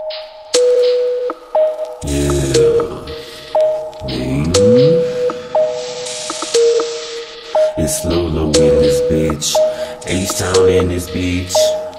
It's Lolo in this bitch, H-Town in this bitch.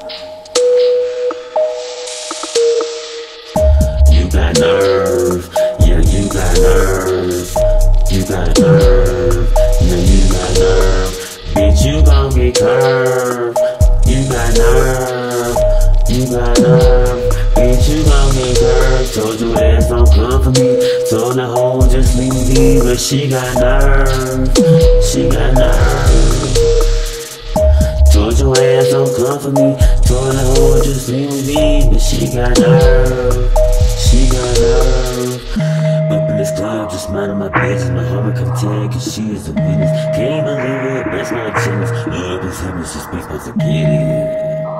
You got nerve, yeah, you got nerve. You got nerve, yeah, you got nerve. Bitch, you gon' get curved. You got nerve, you got nerve. Bitch, you gon' get curved. Told your ass don't come for me. Told the hoe just leave me be, but she got nerve. She got nerve. Told your ass don't come for me. Told the hoe just leave me be, but she got nerve. She got nerve. Up in this club, just minding my business. My homie come tag, cause she is a witness. Can't believe it, that's my genius. Love is him, she's supposed to get it.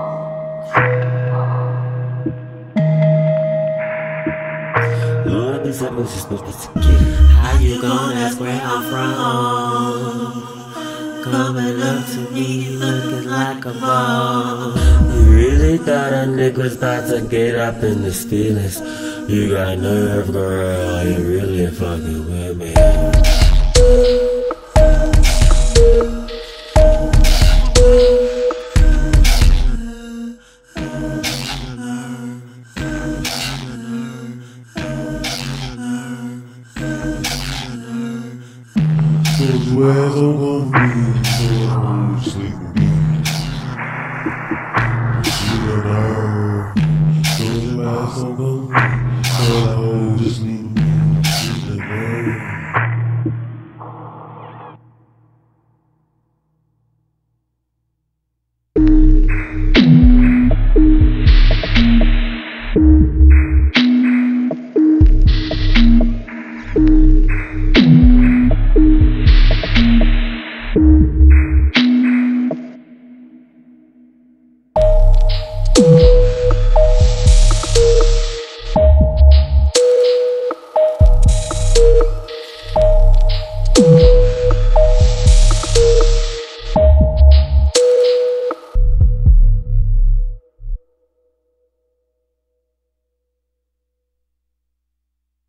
Love is him, she's supposed to get it. How you gon' ask where I'm from? Coming up to me looking like a ball. You really thought a nigga's about to get up in his feelings? You got nerve, girl, you really fucking with me. Told you ass don't go for me, told her to sleep with me. You got nerve, told you ass don't go for me, told her just leave